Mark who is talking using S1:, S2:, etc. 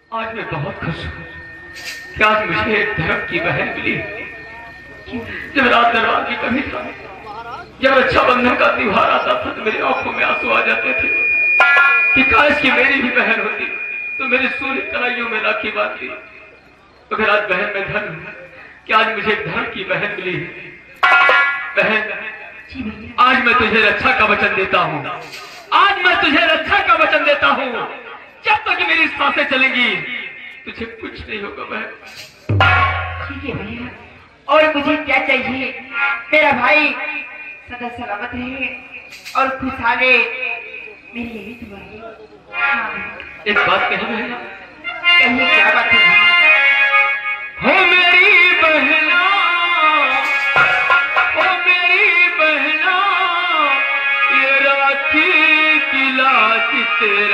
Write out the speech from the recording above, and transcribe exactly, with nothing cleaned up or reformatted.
S1: आज मैं बहुत खुश हूँ कि आज मुझे एक धर्म की बहन मिली। जब रात दरबार की कभी था, जब रक्षाबंधन का त्योहार आता था तो मेरी आंखों में आंसू आ जाते थे कि काश की मेरी भी बहन होती तो मेरी सूर्य कलाइयों में राखी बांधती। मगर आज बहन में धर्म है कि आज मुझे एक धर्म की बहन मिली है। बहन, आज मैं तुझे रक्षा का वचन देता हूँ, आज मैं तुझे रक्षा का वचन देता हूँ। जब तक मेरी सांसें चलेंगी तुझे कुछ नहीं होगा बहन।
S2: ठीक है भैया, और मुझे क्या चाहिए? मेरा भाई सदा सलामत रहे और खुशहाले मेरी यही दुआ है।
S1: एक बात कही बहना।
S2: कहिए, क्या बात है?
S1: हो मेरी बहना, हो मेरी बहना, ये राखी की लाज तेरे